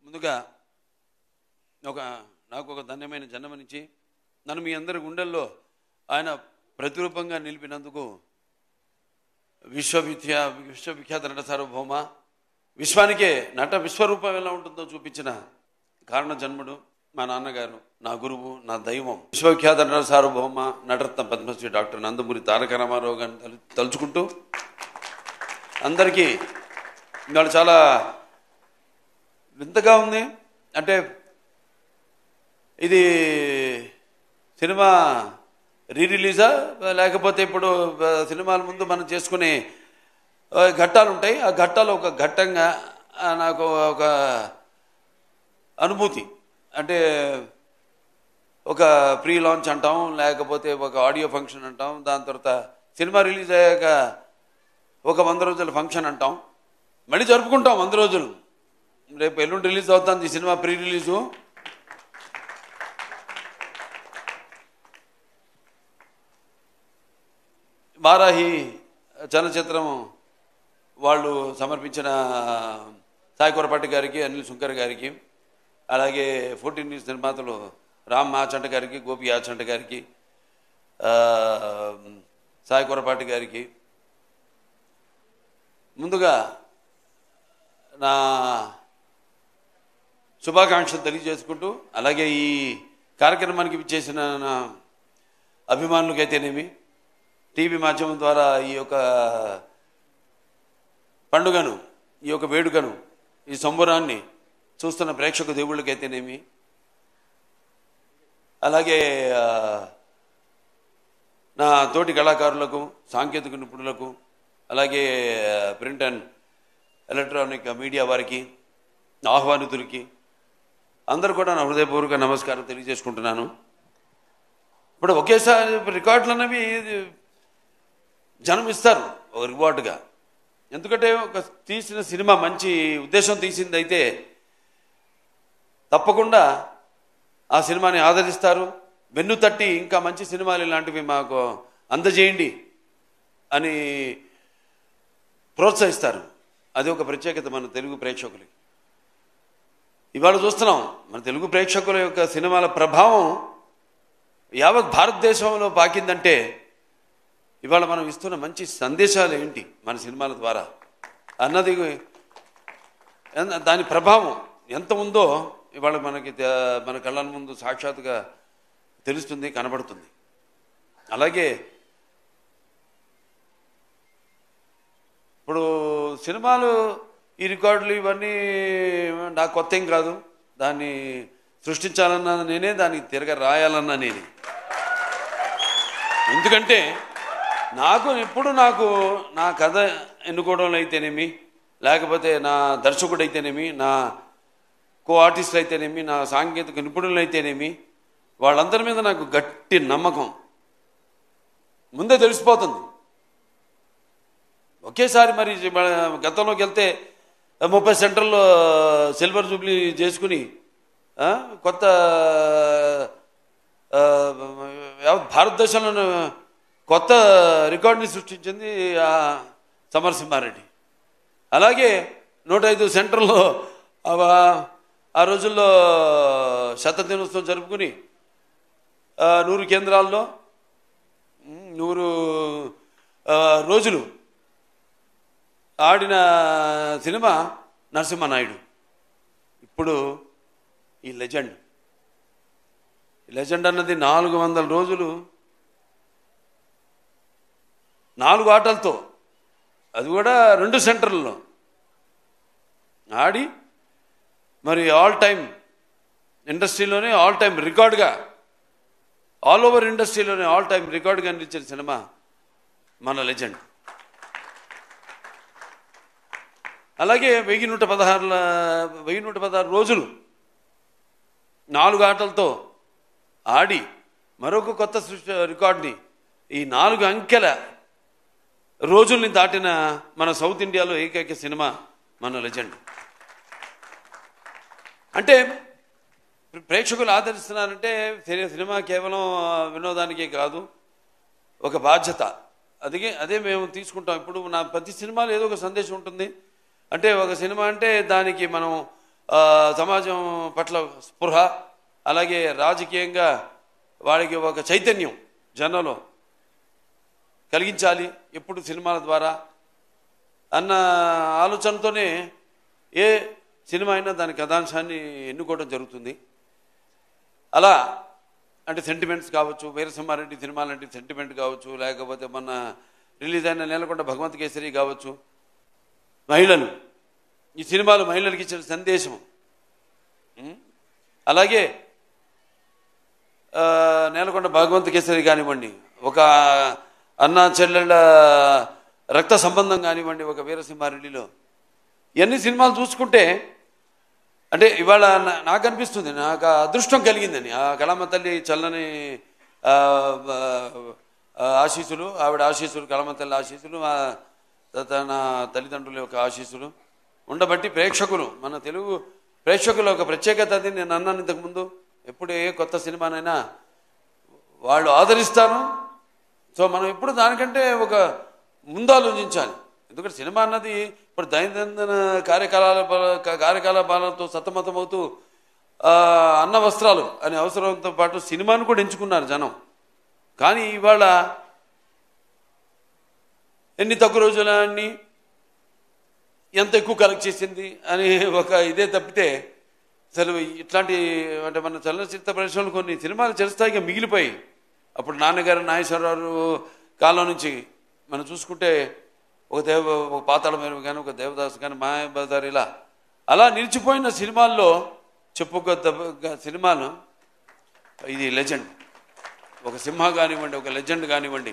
ముందుగా నాకు ఒక ధన్యమైన జన్మనిచ్చి నన్ను మీ అందరి గుండెల్లో ఆయన ప్రతిరూపంగా నిలిపినందుకు విశ్వవిఖ్యాత నట సార్వభౌమ, విశ్వానికే నట విశ్వరూపం ఎలా ఉంటుందో చూపించిన కారణ జన్ముడు మా నాన్నగారు, నా గురువు, నా దైవం, విశ్వవిఖ్యాత నట సార్వభౌమ నటరత్న పద్మశ్రీ డాక్టర్ నందమూరి తారక రామారావు గారిని తలుచుకుంటూ అందరికీ ఇవాళ చాలా వింతగా ఉంది. అంటే ఇది సినిమా రిలీజా లేకపోతే ఇప్పుడు సినిమాల ముందు మనం చేసుకునే ఘట్టాలు ఉంటాయి, ఆ ఘట్టాలు ఒక ఘట్టంగా నాకు ఒక అనుభూతి. అంటే ఒక ప్రీ లాంచ్ అంటాం, లేకపోతే ఒక ఆడియో ఫంక్షన్ అంటాం, దాని తర్వాత సినిమా రిలీజ్ అయ్యాక ఒక 100 రోజుల ఫంక్షన్ అంటాం, మళ్ళీ జరుపుకుంటాం 100 రోజులు. రేపు ఎల్లుండి రిలీజ్ అవుతుంది ఈ cinema pre release. Varahi Chalanachitram వాళ్ళు సమర్పించిన సాయి కొరపాటి గారికి, అనిల్ శుంకర్ గారికి, అలాగే 14 న్యూస్ నిర్మాతలు రామ్ ఆచంట గారికి, గోపి ఆచంట గారికి, సాయి కొరపాటి గారికి ముందుగా నా శుభాకాంక్షలు తెలియజేసుకుంటూ, అలాగే ఈ కార్యక్రమానికి విచ్చేసిన నా అభిమానులకైతేనేమి, టీవీ మాధ్యమం ద్వారా ఈ యొక్క పండుగను, ఈ యొక్క వేడుకను, ఈ సంబరాన్ని చూస్తున్న ప్రేక్షక దేవుళ్ళకైతేనేమి, అలాగే నా తోటి కళాకారులకు, సాంకేతిక నిపుణులకు, అలాగే ప్రింట్ అండ్ ఎలక్ట్రానిక్ మీడియా వారికి, ఆహ్వానితులకి అందరూ కూడా నా హృదయపూర్వక నమస్కారం తెలియజేసుకుంటున్నాను. ఇప్పుడు ఒకేసారి రికార్డులు అనేవి జనం ఇస్తారు ఒక రివార్డుగా. ఎందుకంటే ఒక తీసిన సినిమా మంచి ఉద్దేశం తీసింది అయితే తప్పకుండా ఆ సినిమాని ఆదరిస్తారు, వెన్ను తట్టి ఇంకా మంచి సినిమాలు ఇలాంటివి మాకు అందజేయండి అని ప్రోత్సహిస్తారు. అది ఒక ప్రత్యేకత మన తెలుగు ప్రేక్షకులకి. ఇవాళ చూస్తున్నాం మన తెలుగు ప్రేక్షకుల యొక్క సినిమాల ప్రభావం యావత్ భారతదేశంలో పాకిందంటే ఇవాళ మనం ఇస్తున్న మంచి సందేశాలు ఏంటి మన సినిమాల ద్వారా అన్నది, దాని ప్రభావం ఎంత ఉందో ఇవాళ మన కళ్ళ ముందు సాక్షాత్తుగా తెలుస్తుంది, కనబడుతుంది. అలాగే ఇప్పుడు సినిమాలు ఈ రికార్డులు ఇవన్నీ నాకు కొత్త ఏం కాదు. దాన్ని సృష్టించాలన్నా నేనే, దానికి తిరగ రాయాలన్నా నేనే. ఎందుకంటే ఎప్పుడు నా కథ ఎన్నుకోవడంలో అయితేనేమి, లేకపోతే నా దర్శకుడు అయితేనేమి, నా కో ఆర్టిస్టులు అయితేనేమి, నా సాంకేతిక నిపుణులు అయితేనేమి, వాళ్ళందరి మీద నాకు గట్టి నమ్మకం ముందే తెలిసిపోతుంది. ఒకేసారి మరి గతంలోకి వెళ్తే 30 సెంటర్లో సిల్వర్ జూబ్లీ చేసుకుని కొత్త భారతదేశంలో కొత్త రికార్డుని సృష్టించింది సమరసింహారెడ్డి. అలాగే 105 సెంటర్లో ఆ రోజుల్లో శతదినోత్సవం జరుపుకుని 100 కేంద్రాల్లో 100 రోజులు ఆడిన సినిమా నరసింహనాయుడు. ఇప్పుడు ఈ లెజెండ్ అన్నది 400 రోజులు 4 ఆటలతో, అది కూడా 2 సెంటర్లలో ఆడి మరి ఆల్ టైమ్ ఇండస్ట్రీలోనే ఆల్ టైమ్ రికార్డుగా, ఆల్ ఓవర్ ఇండస్ట్రీలోనే ఆల్ టైమ్ రికార్డుగా నిలిచిన సినిమా మన లెజెండ్. అలాగే 1116 రోజులు 4 ఆటలతో ఆడి మరొక కొత్త రికార్డుని, ఈ 4 అంకెల రోజుల్ని దాటిన మన సౌత్ ఇండియాలో ఏకైక సినిమా మన లెజెండ్. అంటే ప్రేక్షకులు ఆదరిస్తున్నారంటే సినిమా కేవలం వినోదానికే కాదు, ఒక బాధ్యత. అదే మేము తీసుకుంటాం. ఇప్పుడు నా ప్రతి సినిమాలో ఏదో ఒక సందేశం ఉంటుంది. అంటే ఒక సినిమా అంటే దానికి మనం సమాజం పట్ల స్పృహ, అలాగే రాజకీయంగా వాడికి ఒక చైతన్యం జనంలో కలిగించాలి ఎప్పుడు సినిమాల ద్వారా అన్న ఆలోచనతోనే ఏ సినిమా అయినా దాని కథాంశాన్ని ఎన్నుకోవడం జరుగుతుంది. అలా అంటే సెంటిమెంట్స్ కావచ్చు, వీరసింహారెడ్డి సినిమా లాంటి సెంటిమెంట్ కావచ్చు, లేకపోతే మొన్న రిలీజ్ అయిన నేలకొండ భగవంత్ కేసరి కావచ్చు, మహిళలు ఈ సినిమాలు మహిళలకు ఇచ్చిన సందేశం. అలాగే నేలకొండ భగవంత్ కేసరి కానివ్వండి, ఒక అన్నా చెల్లెళ్ళ రక్త సంబంధం కానివ్వండి, ఒక వీరసింహారెడ్డిలో ఇవన్నీ సినిమాలు చూసుకుంటే అంటే ఇవాళ నాకు అనిపిస్తుంది, నాకు అదృష్టం కలిగిందని. ఆ కళామ తల్లి చల్లని ఆశీస్సులు, ఆవిడ ఆశీస్సులు, కళామ తల్లి ఆశీస్సులు, తన తల్లిదండ్రుల యొక్క ఆశీస్సులు ఉండబట్టి ప్రేక్షకులు, మన తెలుగు ప్రేక్షకుల ఒక ప్రత్యేకత అది. నేను అన్నాను ఇంతకుముందు, ఎప్పుడు ఏ కొత్త సినిమానైనా వాళ్ళు ఆదరిస్తాను. సో మనం ఎప్పుడు దానికంటే ఒక ముందు ఆలోచించాలి. ఎందుకంటే సినిమా అన్నది ఇప్పుడు దైనందిన కార్యకలాపాలతో సతమతమవుతూ అన్న వస్త్రాలు అనే అవసరంతో పాటు సినిమాను కూడా ఎంచుకున్నారు జనం. కానీ ఇవాళ ఎన్ని తక్కువ రోజులన్నీ ఎంత ఎక్కువ కలెక్ట్ చేసింది అని ఒక ఇదే తప్పితే అసలు ఇట్లాంటి అంటే మన చలనచిత్ర పరిశ్రమలు కొన్ని సినిమాలు చిరస్థాయిగా మిగిలిపోయి, అప్పుడు నాన్నగారు నాగేశ్వరరావు కాలం నుంచి మనం చూసుకుంటే ఒక పాతాళ మేరు కానీ, ఒక దేవదాస్ కానీ, మాయాబజార్, ఇలా అలా నిలిచిపోయిన సినిమాల్లో చెప్పుకోదగ్గ సినిమాలు ఇది లెజెండ్. ఒక సింహ కానివ్వండి, ఒక లెజెండ్ కానివ్వండి,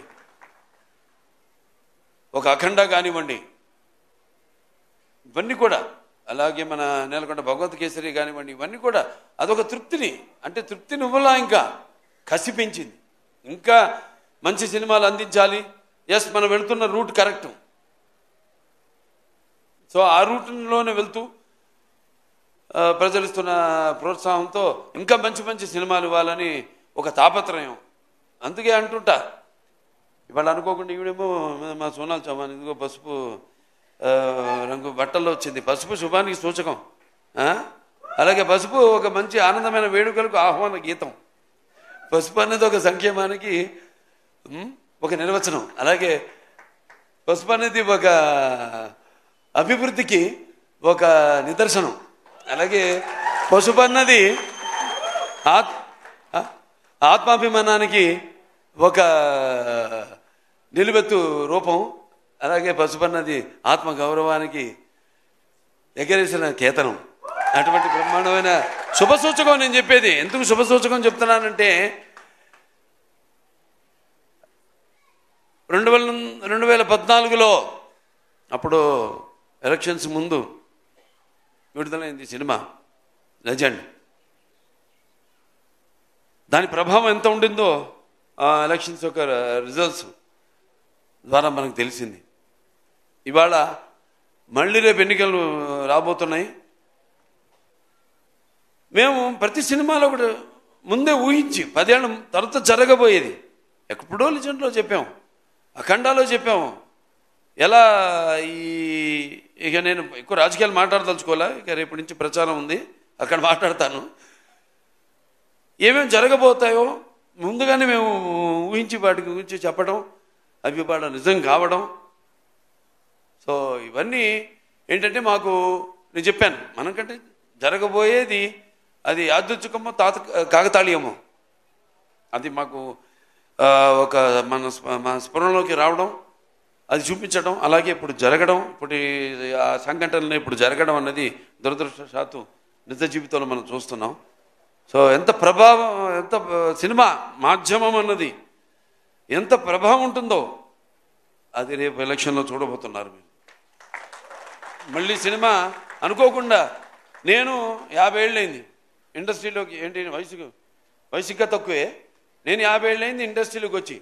ఒక అఖండ కానివ్వండి, ఇవన్నీ కూడా, అలాగే మన నేలకొండ భగవంత్ కేసరి కానివ్వండి, ఇవన్నీ కూడా అదొక తృప్తిని, అంటే తృప్తిని ఇవ్వలా, ఇంకా కసి పెంచింది. ఇంకా మంచి సినిమాలు అందించాలి. ఎస్, మనం వెళుతున్న రూట్ కరెక్ట్. సో ఆ రూట్లోనే వెళ్తూ ప్రజలు ఇస్తున్న ప్రోత్సాహంతో ఇంకా మంచి మంచి సినిమాలు ఇవ్వాలని ఒక తాపత్రయం. అందుకే అంటుంటా, ఇవాళ అనుకోకుండా ఈవిడేమో మా సోనాల్ చౌహాన్ ఇదిగో పసుపు రంగు బట్టల్లో వచ్చింది. పసుపు శుభానికి సూచకం. అలాగే పసుపు ఒక మంచి ఆనందమైన వేడుకలకు ఆహ్వాన గీతం. పసుపు అనేది ఒక సంక్షేమానికి ఒక నిర్వచనం. అలాగే పసుపు అనేది ఒక అభివృద్ధికి ఒక నిదర్శనం. అలాగే పసుపు అన్నది ఆత్మాభిమానానికి ఒక నిలువెత్తు రూపం. అలాగే పసుపు అన్నది ఆత్మ గౌరవానికి ఎగరేసిన కేతనం. అటువంటి బ్రహ్మాండమైన శుభసూచకం నేను చెప్పేది. ఎందుకు శుభసూచకం చెప్తున్నానంటే 2014లో అప్పుడు ఎలక్షన్స్ ముందు విడుదలైంది సినిమా లెజెండ్. దాని ప్రభావం ఎంత ఉండిందో ఆ ఎలక్షన్స్ యొక్క రిజల్ట్స్ ద్వారా మనకు తెలిసింది. ఇవాళ మళ్ళీ రేపు ఎన్నికలు రాబోతున్నాయి. మేము ప్రతి సినిమాలో కూడా ముందే ఊహించి 10 ఏళ్ళ తర్వాత జరగబోయేది ఎప్పుడో లెజెండ్లో చెప్పాము, అఖండాలో చెప్పాము. ఎలా ఇక నేను ఎక్కువ రాజకీయాలు మాట్లాడదలుచుకోలే, ఇక రేపటి నుంచి ప్రచారం ఉంది, అక్కడ మాట్లాడతాను. ఏమేమి జరగబోతాయో ముందుగానే మేము ఊహించి వాటి గురించి చెప్పడం, అవి వాళ్ళ నిజం కావడం. సో ఇవన్నీ ఏంటంటే మాకు నేను చెప్పాను, మనకంటే జరగబోయేది అది యాదృచ్ఛికమో కాకతాళీయమో అది మాకు ఒక మన స్ఫురణలోకి రావడం, అది చూపించడం, అలాగే ఇప్పుడు జరగడం, ఇప్పుడు ఆ సంఘటనలు ఇప్పుడు జరగడం అన్నది దురదృష్టవశాత్తు నిజ జీవితంలో మనం చూస్తున్నాం. సో ఎంత ప్రభావం, ఎంత సినిమా మాధ్యమం అన్నది ఎంత ప్రభావం ఉంటుందో అది రేపు ఎలక్షన్లో చూడబోతున్నారు మీరు. మళ్ళీ సినిమా అనుకోకుండా నేను 50 ఏళ్ళైంది ఇండస్ట్రీలోకి, ఏంటి వయసు ఇంకా తక్కువే, నేను 50 ఏళ్ళైంది ఇండస్ట్రీలోకి వచ్చి.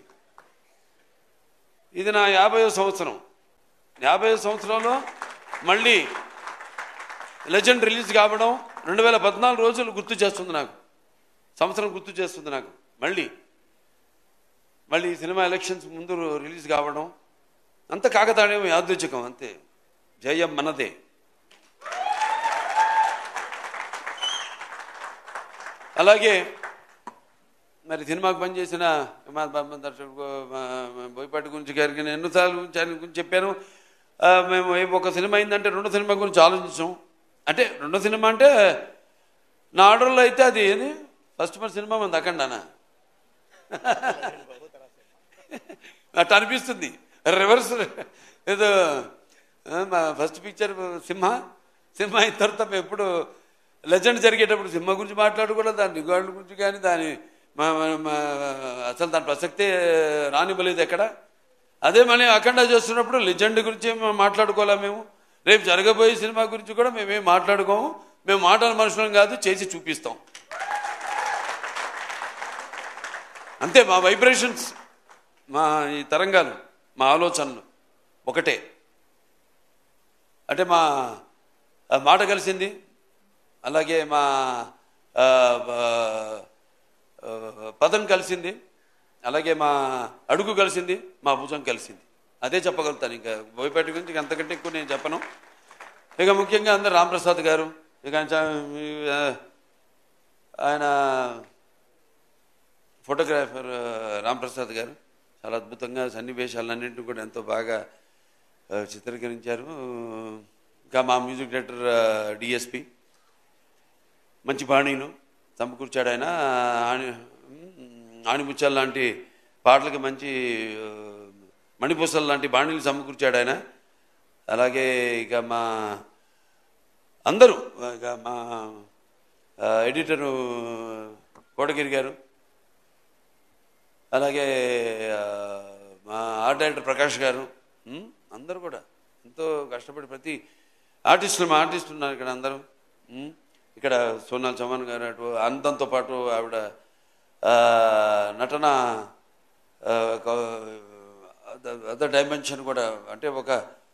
ఇది నా 50వ సంవత్సరం. 50వ సంవత్సరంలో మళ్ళీ లెజెండ్ రిలీజ్ కావడం 2014 రోజులు గుర్తు చేస్తుంది నాకు, సంవత్సరం గుర్తు చేస్తుంది నాకు. మళ్ళీ సినిమా ఎలక్షన్స్ ముందు రిలీజ్ కావడం అంత కాకతాళీయం, యాదృచ్ఛికం, అంతే. జయం మనదే. అలాగే మరి సినిమాకు పనిచేసిన మా దర్శకుడు బోయపాటి గురించి గారికి నేను ఎన్నోసార్లు ఆయన గురించి చెప్పాను. మేము ఒక సినిమా అయిందంటే రెండో సినిమా గురించి ఆలోచించాం. అంటే రెండో సినిమా అంటే నా ఆర్డర్లో అయితే అది ఏది ఫస్ట్ సినిమా మంది అఖండానా అట్లా అనిపిస్తుంది. రివర్స్ ఏదో ఫస్ట్ పిక్చర్ సింహ అయిన తర్వాత మేము ఎప్పుడు లెజెండ్ జరిగేటప్పుడు సింహ గురించి మాట్లాడుకోవడం, దాని రికార్డుల గురించి కానీ దాని అసలు దాని ప్రసక్తే రానివ్వలేదు ఎక్కడ. అదే మళ్ళీ అఖండ చేస్తున్నప్పుడు లెజెండ్ గురించి మాట్లాడుకోలే. మేము రేపు జరగబోయే సినిమా గురించి కూడా మేమేం మాట్లాడుకోము. మేము మాటల మనుషులం కాదు, చేసి చూపిస్తాం అంతే. మా వైబ్రేషన్స్, మా ఈ తరంగాలు, మా ఆలోచనలు ఒకటే. అంటే మా మాట కలిసింది, అలాగే మా పదం కలిసింది, అలాగే మా అడుగు కలిసింది, మా భుజం కలిసింది. అదే చెప్పగలుగుతాను. ఇంకా బోయపాటి గురించి అంతకంటే ఎక్కువ నేను చెప్పను. ఇక ముఖ్యంగా అందరు రాంప్రసాద్ గారు, ఇక ఆయన ఫోటోగ్రాఫర్ రాంప్రసాద్ గారు చాలా అద్భుతంగా సన్నివేశాలన్నింటినీ కూడా ఎంతో బాగా చిత్రీకరించారు. ఇంకా మా మ్యూజిక్ డైరెక్టర్ డిఎస్పి మంచి బాణీలు సమకూర్చాడు. ఆయన ఆణిముత్యాల లాంటి పాటలకి మంచి మణిపూసలు లాంటి బాణీలు సమకూర్చాడు ఆయన. అలాగే ఇక మా అందరూ, ఇక మా ఎడిటరు కోటగిరి గారు, అలాగే మా ఆర్ట్ డైరెక్టర్ ప్రకాష్ గారు, అందరూ కూడా ఎంతో కష్టపడి ప్రతి ఆర్టిస్టులు, మా ఆర్టిస్టులు ఉన్నారు ఇక్కడ అందరూ. ఇక్కడ సోనాల్ చౌహాన్ గారు అటు అందంతో పాటు ఆవిడ నటన అదర్ డైమెన్షన్ కూడా. అంటే ఒక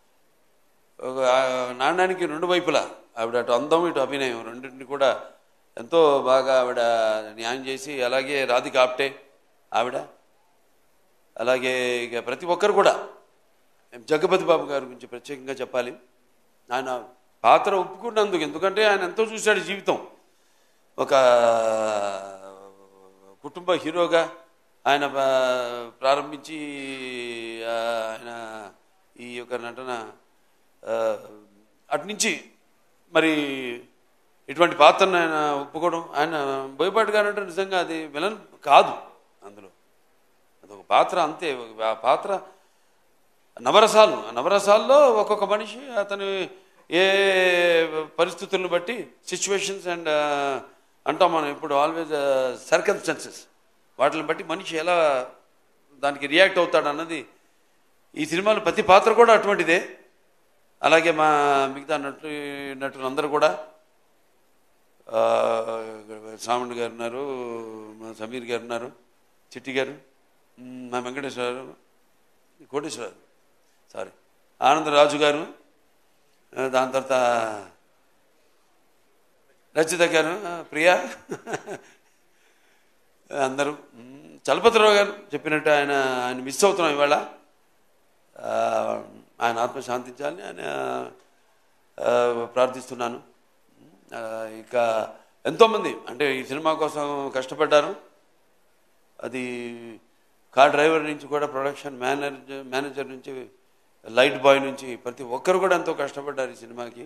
నాణ్యానికి రెండు వైపులా ఆవిడ అటు అందం ఇటు అభినయం రెండింటిని కూడా ఎంతో బాగా ఆవిడ న్యాయం చేసి, అలాగే రాధిక ఆప్టే ఆవిడ, అలాగే ఇక ప్రతి ఒక్కరు కూడా. జగపతి బాబు గారి గురించి ప్రత్యేకంగా చెప్పాలి. ఆయన పాత్ర ఒప్పుకున్నందుకు, ఎందుకంటే ఆయన ఎంతో చూశాడు జీవితం. ఒక కుటుంబ హీరోగా ఆయన ప్రారంభించి ఆయన ఈ యొక్క నటన అటునుంచి మరి ఇటువంటి పాత్రను ఆయన ఒప్పుకోవడం. ఆయన బోయపాటి గారు అంటే నిజంగా అది విలన్ కాదు, అందులో అదొక పాత్ర అంతే. ఆ పాత్ర నవరసాలు, ఆ నవరసాల్లో ఒక్కొక్క మనిషి అతను ఏ పరిస్థితులను బట్టి, సిచ్యువేషన్స్ అండ్ అంటాం మనం ఇప్పుడు ఆల్వేజ్ సర్కమ్స్టాన్సెస్, వాటిని బట్టి మనిషి ఎలా దానికి రియాక్ట్ అవుతాడు అన్నది ఈ సినిమాలో ప్రతి పాత్ర కూడా అటువంటిదే. అలాగే మా మిగతా నటులందరూ కూడా, సామండ్ గారు ఉన్నారు, మా సమీర్ గారు ఉన్నారు, చిట్టి గారు, మా వెంకటేశ్వరరావు, కోటేశ్వరరావు, సారీ ఆనందరాజు గారు, దాని తర్వాత రచిత గారు, ప్రియా, అందరూ. చలపతిరావు గారు చెప్పినట్టు ఆయన మిస్ అవుతున్నాం ఇవాళ. ఆయన ఆత్మ శాంతించాలని ఆయన ప్రార్థిస్తున్నాను. ఇంకా ఎంతోమంది అంటే ఈ సినిమా కోసం కష్టపడ్డారు. అది కార్ డ్రైవర్ నుంచి కూడా ప్రొడక్షన్ మేనేజర్ నుంచి లైట్ బాయ్ నుంచి ప్రతి ఒక్కరు కూడా ఎంతో కష్టపడ్డారు ఈ సినిమాకి.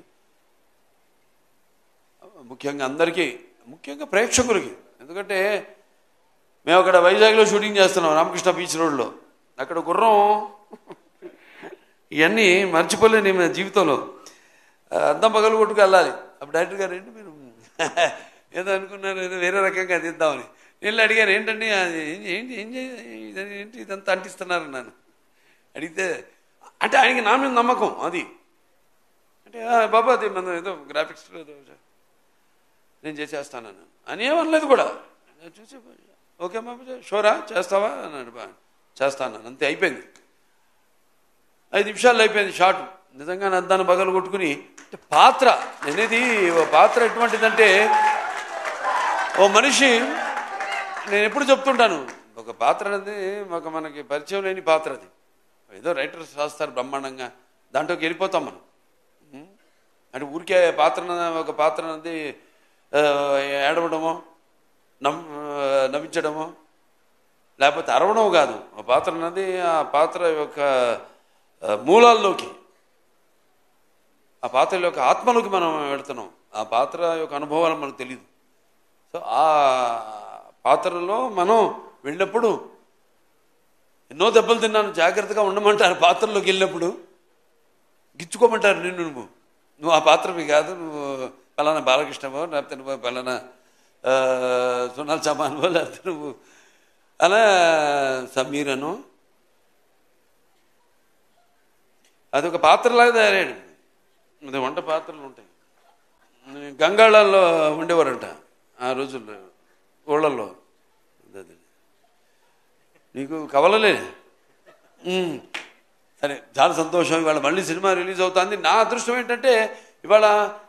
ముఖ్యంగా అందరికీ, ముఖ్యంగా ప్రేక్షకులకి. ఎందుకంటే మేము అక్కడ వైజాగ్లో షూటింగ్ చేస్తున్నాం, రామకృష్ణ బీచ్ రోడ్లో. అక్కడ గుర్రం ఇవన్నీ మర్చిపోలేని మన జీవితంలో. అద్దం పగలు కొట్టుకు వెళ్ళాలి. అప్పుడు డైరెక్టర్ గారు ఏంటి మీరు ఏదో అనుకున్నారు, ఏదో వేరే రకంగా తీద్దామని. నేను అడిగాను, ఏంటండి ఏంటి ఏంటి ఇదంతా అంటిస్తున్నారు నన్ను అడిగితే, అంటే ఆయనకి నా మీద నమ్మకం అది. అంటే బాబా అది మనం ఏదో గ్రాఫిక్స్ ఏదో నేను చేసేస్తానన్నాను అని ఏమనలేదు కూడా. చూసి ఓకే బాబా షోరా చేస్తావా అన్నాడు. చేస్తాను అంతే, అయిపోయింది. 5 నిమిషాల్లో అయిపోయింది షాట్. నిజంగా అద్దాన్ని పగలు కొట్టుకుని పాత్ర అనేది, పాత్ర ఎటువంటిదంటే ఓ మనిషి, నేను ఎప్పుడు చెప్తుంటాను, ఒక పాత్ర అనేది మనకి పరిచయం లేని పాత్ర. అది ఏదో రైటర్స్ రాస్తారు బ్రహ్మాండంగా, దాంట్లోకి వెళ్ళిపోతాం మనం. అంటే ఊరికే ఒక పాత్ర అనేది ఏడవడమో నవ్వించడమో లేకపోతే అరవడం కాదు. ఆ పాత్ర అన్నది ఆ పాత్ర యొక్క మూలాల్లోకి, ఆ పాత్ర యొక్క ఆత్మలోకి మనం వెళుతున్నాం. ఆ పాత్ర యొక్క అనుభవాలు మనకు తెలియదు. సో ఆ పాత్రలో మనం వెళ్ళినప్పుడు ఎన్నో దెబ్బలు తిన్నాను, జాగ్రత్తగా ఉండమంటారు. పాత్రలోకి వెళ్ళినప్పుడు గిచ్చుకోమంటారు నిన్ను, నువ్వు ఆ పాత్రవి కాదు, నువ్వు పలానా బాలకృష్ణవో లేకపోతే నువ్వు పలానా సోనాల్ చమాన్వో లేకపోతే నువ్వు అలా సమీరను. అదొక పాత్రలాగా తయారయ్యాడు. అది వంట పాత్రలు ఉంటాయి. గంగాళాల్లో ఉండేవారంట ఆ రోజుల్లో, ఊళ్ళల్లో. నీకు కవలలే. సరే, చాలా సంతోషం. ఇవాళ మళ్ళీ సినిమా రిలీజ్ అవుతుంది. నా అదృష్టం ఏంటంటే ఇవాళ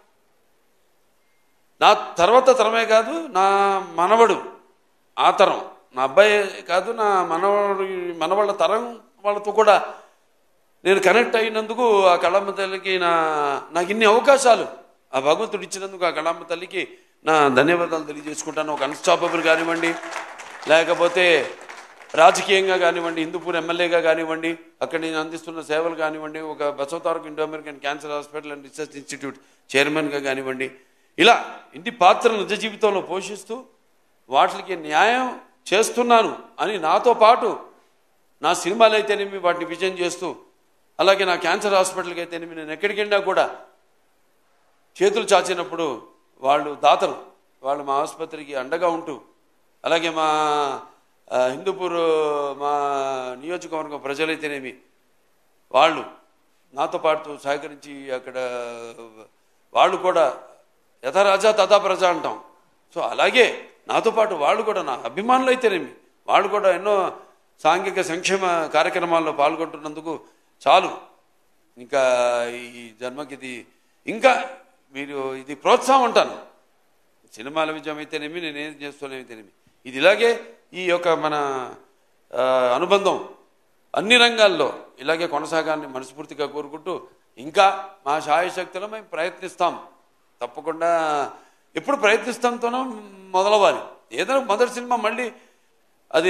నా తర్వాత తరమే కాదు, నా మనవడు ఆ తరం, నా అబ్బాయి కాదు, నా మనవాళ్ళ తరం వాళ్ళతో కూడా నేను కనెక్ట్ అయినందుకు ఆ కళమ్మ తల్లికి నాకు ఇన్ని అవకాశాలు ఆ భగవంతుడు ఇచ్చినందుకు ఆ కళమ్మ తల్లికి నా ధన్యవాదాలు తెలియజేసుకుంటాను. ఒక అన్స్టాపబుల్ కానివ్వండి, లేకపోతే రాజకీయంగా కానివ్వండి, హిందూపూర్ ఎమ్మెల్యేగా కానివ్వండి, అక్కడ నేను అందిస్తున్న సేవలు కానివ్వండి, ఒక Basavataraka Indo American cancer hospital and research institute చైర్మన్గా కానివ్వండి, ఇలా ఇన్ని పాత్రలు నిజ జీవితంలో పోషిస్తూ వాటికి న్యాయం చేస్తున్నాను అని నాతో పాటు నా సినిమాలు అయితేనేమి వాటిని విజయం చేస్తూ, అలాగే నా క్యాన్సర్ హాస్పిటల్కి అయితేనేమి నేను ఎక్కడికి వెళ్ళినా కూడా చేతులు చాచినప్పుడు వాళ్ళు దాతలు, వాళ్ళు మా ఆసుపత్రికి అండగా ఉంటూ, అలాగే మా హిందూపూర్ మా నియోజకవర్గం ప్రజలైతేనేమి వాళ్ళు నాతో పాటు సహకరించి అక్కడ వాళ్ళు కూడా యథా రాజా తథా ప్రజ అంటాం. సో అలాగే నాతో పాటు వాళ్ళు కూడా నా అభిమానులు అయితేనేమి వాళ్ళు కూడా ఎన్నో సాంఘిక సంక్షేమ కార్యక్రమాల్లో పాల్గొంటున్నందుకు చాలు. ఇంకా ఈ జన్మకి ఇది ఇంకా మీరు ఇది ప్రోత్సాహం అంటాను. సినిమాల విజయం అయితేనేమి, నేనేం చేస్తున్నాయితేనేమి, ఇది ఇలాగే ఈ యొక్క మన అనుబంధం అన్ని రంగాల్లో ఇలాగే కొనసాగాలని మనస్ఫూర్తిగా కోరుకుంటూ, ఇంకా మా శాయశక్తిలో మేము ప్రయత్నిస్తాం. తప్పకుండా ఎప్పుడు ప్రయత్నిస్తాంతోనో మొదలవ్వాలి. ఏదైనా మొదటి సినిమా మళ్ళీ అది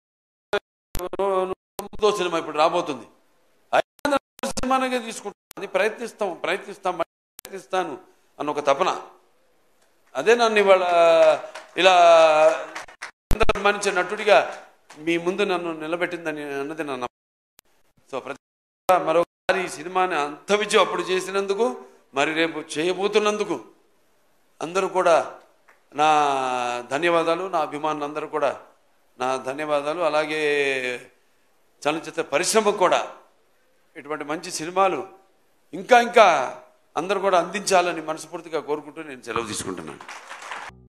సినిమా ఇప్పుడు రాబోతుంది, సినిమానే తీసుకుంటాం. అది ప్రయత్నిస్తాను అన్న ఒక తపన, అదే నన్ను ఇవాళ ఇలా మనిషి నటుడిగా మీ ముందు నన్ను నిలబెట్టిందని అన్నది నా నమ్మకం. సో మరొకసారి ఈ సినిమాని అంత విజయం అప్పుడు చేసినందుకు, మరి రేపు చేయబోతున్నందుకు అందరూ కూడా నా ధన్యవాదాలు. నా అభిమానులందరూ కూడా నా ధన్యవాదాలు. అలాగే చలనచిత్ర పరిశ్రమకు కూడా ఇటువంటి మంచి సినిమాలు ఇంకా అందరూ కూడా అందించాలని మనస్ఫూర్తిగా కోరుకుంటూ నేను సెలవు తీసుకుంటున్నాను.